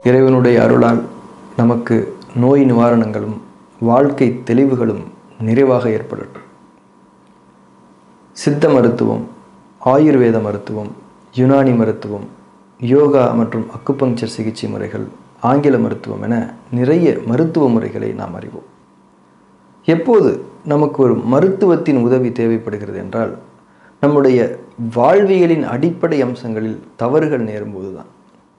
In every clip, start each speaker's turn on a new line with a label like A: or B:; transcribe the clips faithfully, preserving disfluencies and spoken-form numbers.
A: இறைவனுடைய அருளால் நமக்கு நோய் நிவாரணங்களும் வாழ்க்கை தெளிவுகளும் நிறைவாக ஏற்படட்டும். சித்த மருத்துவம், ஆயுர்வேத மருத்துவம், யுனானி மருத்துவம், யோகா மற்றும் அக்குபங்சர் சிகிச்சை முறைகள், ஆங்கில மருத்துவம் என நிறைய மருத்துவ முறைகளை நாம் அறிவோம். எப்போது நமக்கு ஒரு மருத்துவத்தின் உதவி தேவைப்படுகிறது என்றால், நம்முடைய வாழ்வியலின் அடிப்படை அம்சங்களில் தவறுகள் நேரும்போது தான்.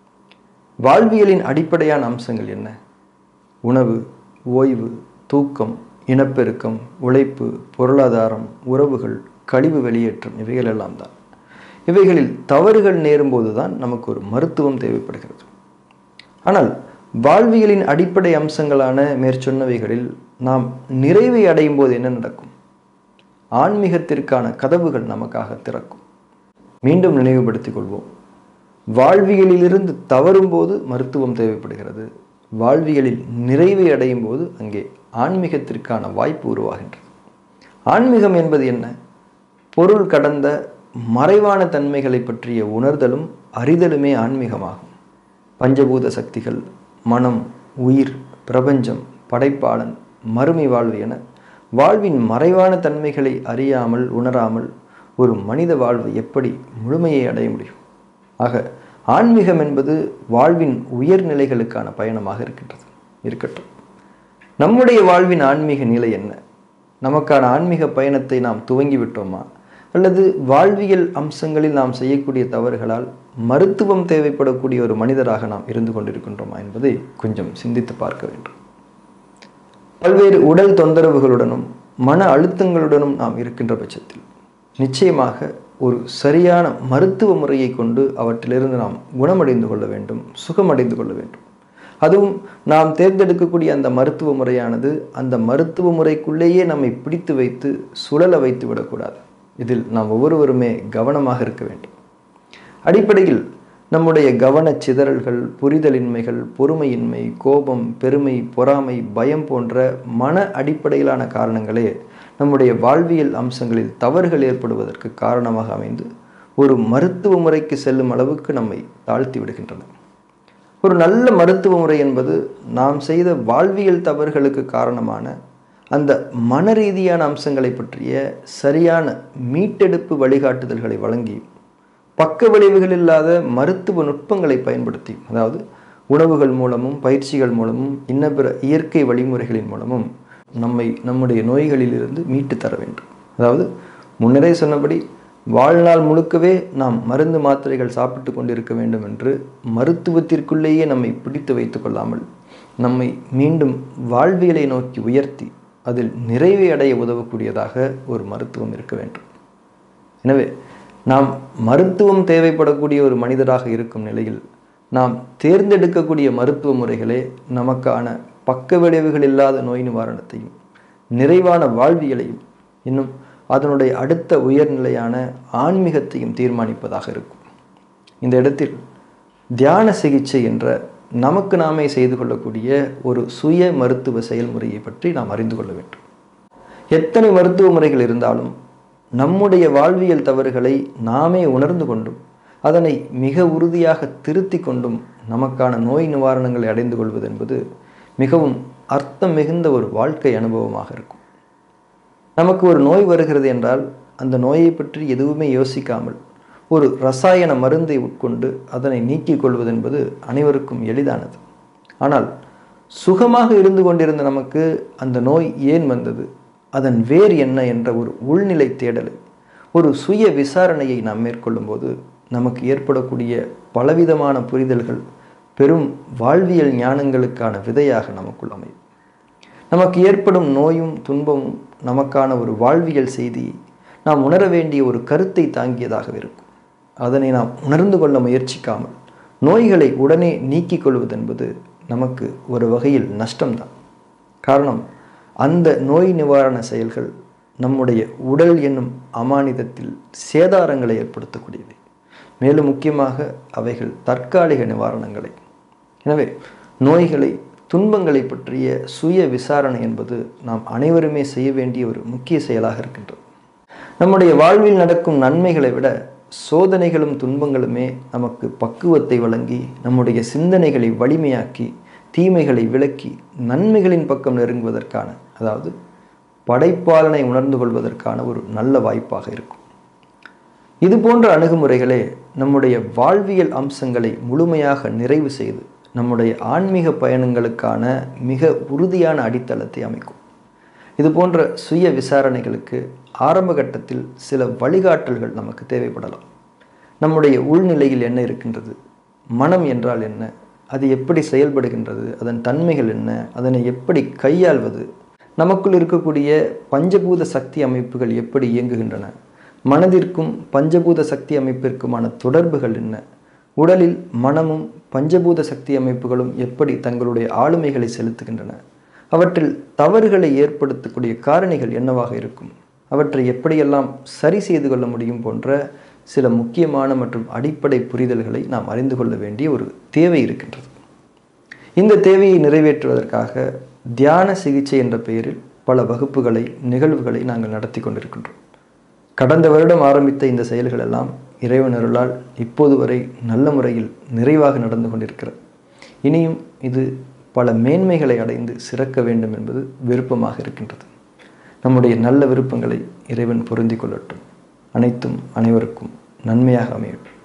A: வாழ்வியலின் அடிப்படையான அம்சங்கள் என்ன? உணவு, ஓய்வு, தூக்கம், இனப்பெருக்கம், உழைப்பு, பொருளாதாரம், உறவுகள், கழிவு வெளியேற்றம் இவைகளெல்லாம் தான். இவைகளில் தவறுகள் நேரும்போது தான் நமக்கு ஒரு மருத்துவம் தேவைப்படுகிறது. ஆனால் வாழ்வியலின் அடிப்படை அம்சங்களான மேற்சொன்னவைகளில் நாம் நிறைவை அடையும் போது என்ன நடக்கும்? ஆன்மீகத்திற்கான கதவுகள் நமக்காக திறக்கும். மீண்டும் நினைவுபடுத்திக் கொள்வோம். வாழ்வியலிலிருந்து தவறும் போது மருத்துவம் தேவைப்படுகிறது. வாழ்வியலில் நிறைவை அடையும் போது அங்கே ஆன்மீகத்திற்கான வாய்ப்பு உருவாகின்றது. ஆன்மீகம் என்பது என்ன? பொருள் கடந்த மறைவான தன்மைகளை பற்றிய உணர்தலும் அறிதலுமே ஆன்மீகமாகும். பஞ்சபூத சக்திகள், மனம், உயிர், பிரபஞ்சம், படைப்பாளன், மறுமை வாழ்வு என வாழ்வின் மறைவான தன்மைகளை அறியாமல் உணராமல் ஒரு மனித வாழ்வு எப்படி முழுமையை அடைய முடியும்? ஆக ஆன்மீகம் என்பது வாழ்வின் உயர்நிலைகளுக்கான பயணமாக இருக்கின்றது. இருக்கட்டும், நம்முடைய வாழ்வின் ஆன்மீக நிலை என்ன? நமக்கான ஆன்மீக பயணத்தை நாம் துவங்கி விட்டோமா? அல்லது வாழ்வியல் அம்சங்களில் நாம் செய்யக்கூடிய தவறுகளால் மருத்துவம் தேவைப்படக்கூடிய ஒரு மனிதராக நாம் இருந்து கொண்டிருக்கின்றோமா என்பதை கொஞ்சம் சிந்தித்து பார்க்க வேண்டும். பல்வேறு உடல் தொந்தரவுகளுடனும் மன அழுத்தங்களுடனும் நாம் இருக்கின்ற பட்சத்தில் நிச்சயமாக ஒரு சரியான மருத்துவ முறையை கொண்டு அவற்றிலிருந்து நாம் குணமடைந்து கொள்ள வேண்டும், சுகமடைந்து கொள்ள வேண்டும். அதுவும் நாம் தேர்ந்தெடுக்கக்கூடிய அந்த மருத்துவ முறையானது அந்த மருத்துவ முறைக்குள்ளேயே நம்மை பிடித்து வைத்து சுழல வைத்து விடக்கூடாது. இதில் நாம் ஒவ்வொருவருமே கவனமாக இருக்க வேண்டும். அடிப்படையில் நம்முடைய கவன சிதறல்கள், புரிதலின்மைகள், பொறுமையின்மை, கோபம், பெருமை, பொறாமை, பயம் போன்ற மன அடிப்படையிலான காரணங்களே நம்முடைய வாழ்வியல் அம்சங்களில் தவறுகள் ஏற்படுவதற்கு காரணமாக அமைந்து ஒரு மருத்துவ முறைக்கு செல்லும் அளவுக்கு நம்மை தாழ்த்தி விடுகின்றன. ஒரு நல்ல மருத்துவ முறை என்பது நாம் செய்த வாழ்வியல் தவறுகளுக்கு காரணமான அந்த மன ரீதியான அம்சங்களை பற்றிய சரியான மீட்டெடுப்பு வழிகாட்டுதல்களை வழங்கி பக்க விளைவுகள் இல்லாத மருத்துவ நுட்பங்களை பயன்படுத்தி, அதாவது உணவுகள் மூலமும் பயிற்சிகள் மூலமும் இன்ன பிற இயற்கை வழிமுறைகளின் மூலமும் நம்மை நம்முடைய நோய்களிலிருந்து மீட்டு தர வேண்டும். அதாவது முன்னரே சொன்னபடி வாழ்நாள் முழுக்கவே நாம் மருந்து மாத்திரைகள் சாப்பிட்டு கொண்டிருக்க வேண்டும் என்று மருத்துவத்திற்குள்ளேயே நம்மை பிடித்து வைத்து கொள்ளாமல் நம்மை மீண்டும் வாழ்வியலை நோக்கி உயர்த்தி அதில் நிறைவை அடைய உதவக்கூடியதாக ஒரு மருத்துவம் இருக்க வேண்டும். எனவே நாம் மருத்துவம் தேவைப்படக்கூடிய ஒரு மனிதராக இருக்கும் நிலையில் நாம் தேர்ந்தெடுக்கக்கூடிய மருத்துவ முறைகளே நமக்கான பக்க விளைவுகள் இல்லாத நோய் நிவாரணத்தையும் நிறைவான வாழ்வியலையும் இன்னும் அதனுடைய அடுத்த உயர்நிலையான ஆன்மீகத்தையும் தீர்மானிப்பதாக இருக்கும். இந்த இடத்தில் தியான சிகிச்சை என்ற நமக்கு நாமே செய்து கொள்ளக்கூடிய ஒரு சுய மருத்துவ செயல்முறையை பற்றி நாம் அறிந்து கொள்ள வேண்டும். எத்தனை மருத்துவ முறைகள் இருந்தாலும் நம்முடைய வாழ்வியல் தவறுகளை நாமே உணர்ந்து கொண்டும் அதனை மிக உறுதியாக திருத்தி கொண்டும் நமக்கான நோய் நிவாரணங்களை அடைந்து கொள்வது என்பது மிகவும் அர்த்தம் மிகுந்த ஒரு வாழ்க்கை அனுபவமாக இருக்கும். நமக்கு ஒரு நோய் வருகிறது என்றால் அந்த நோயை பற்றி எதுவுமே யோசிக்காமல் ஒரு ரசாயன மருந்தை உட்கொண்டு அதனை நீக்கிக் கொள்வது என்பது அனைவருக்கும் எளிதானது. ஆனால் சுகமாக இருந்து கொண்டிருந்த நமக்கு அந்த நோய் ஏன் வந்தது, அதன் வேர் என்ன என்ற ஒரு உள்நிலை தேடலை, ஒரு சுய விசாரணையை நாம் மேற்கொள்ளும் போது நமக்கு ஏற்படக்கூடிய பலவிதமான புரிதல்கள் பெரும் வாழ்வியல் ஞானங்களுக்கான விதையாக நமக்குள் அமையும். நமக்கு ஏற்படும் நோயும் துன்பமும் நமக்கான ஒரு வாழ்வியல் செய்தியை நாம் உணர வேண்டிய ஒரு கருத்தை தாங்கியதாக இருக்கும். அதனை நாம் உணர்ந்து கொள்ள முயற்சிக்காமல் நோய்களை உடனே நீக்கிக் கொள்வது என்பது நமக்கு ஒரு வகையில் நஷ்டம்தான். காரணம், அந்த நோய் நிவாரண செயல்கள் நம்முடைய உடல் என்னும் அமானிதத்தில் சேதாரங்களை ஏற்படுத்தக்கூடியவை. மேலும் முக்கியமாக அவைகள் தற்காலிக நிவாரணங்களை. எனவே நோய்களை துன்பங்களை பற்றிய சுய விசாரணை என்பது நாம் அனைவருமே செய்ய வேண்டிய ஒரு முக்கிய செயலாக இருக்கின்றது. நம்முடைய வாழ்வில் நடக்கும் நன்மைகளை விட சோதனைகளும் துன்பங்களுமே நமக்கு பக்குவத்தை வழங்கி நம்முடைய சிந்தனைகளை வலிமையாக்கி தீமைகளை விலக்கி நன்மைகளின் பக்கம் நெருங்குவதற்கான, அதாவது படைப்பாளனை உணர்ந்து கொள்வதற்கான ஒரு நல்ல வாய்ப்பாக இருக்கும். இது போன்ற அணுகுமுறைகளே நம்முடைய வாழ்வியல் அம்சங்களை முழுமையாக நிறைவு செய்து நம்முடைய ஆன்மீக பயணங்களுக்கான மிக உறுதியான அடித்தளத்தை அமைக்கும். இது போன்ற சுய விசாரணைகளுக்கு ஆரம்ப கட்டத்தில் சில வழிகாட்டல்கள் நமக்கு தேவைப்படலாம். நம்முடைய உள்நிலையில் என்ன இருக்கின்றது, மனம் என்றால் என்ன, அது எப்படி செயல்படுகின்றது, அதன் தன்மைகள் என்ன, அதனை எப்படி கையாள்வது, நமக்குள் இருக்கக்கூடிய பஞ்சபூத சக்தி அமைப்புகள் எப்படி இயங்குகின்றன, மனதிற்கும் பஞ்சபூத சக்தி அமைப்பிற்குமான தொடர்புகள் என்ன, உடலில் மனமும் பஞ்சபூத சக்தி அமைப்புகளும் எப்படி தங்களுடைய ஆளுமைகளை செலுத்துகின்றன, அவற்றில் தவறுகளை ஏற்படுத்தக்கூடிய காரணிகள் என்னவாக இருக்கும், அவற்றை எப்படியெல்லாம் சரி செய்து கொள்ள முடியும் போன்ற சில முக்கியமான மற்றும் அடிப்படை புரிதல்களை நாம் அறிந்து கொள்ள வேண்டிய ஒரு தேவை இருக்கின்றது. இந்த தேவையை நிறைவேற்றுவதற்காக தியான சிகிச்சை என்ற பெயரில் பல வகுப்புகளை, நிகழ்வுகளை நாங்கள் நடத்தி கொண்டிருக்கின்றோம். கடந்த வருடம் ஆரம்பித்த இந்த செயல்கள் எல்லாம் இறைவனருளால் இப்போது வரை நல்ல முறையில் நிறைவாக நடந்து கொண்டிருக்கிறது. இனியும் இது பல மேன்மைகளை அடைந்து சிறக்க வேண்டும் என்பது விருப்பமாக இருக்கின்றது. நம்முடைய நல்ல விருப்பங்களை இறைவன் பொருந்தி கொள்ளட்டும். அனைத்தும் அனைவருக்கும் நன்மையாக அமையட்டும்.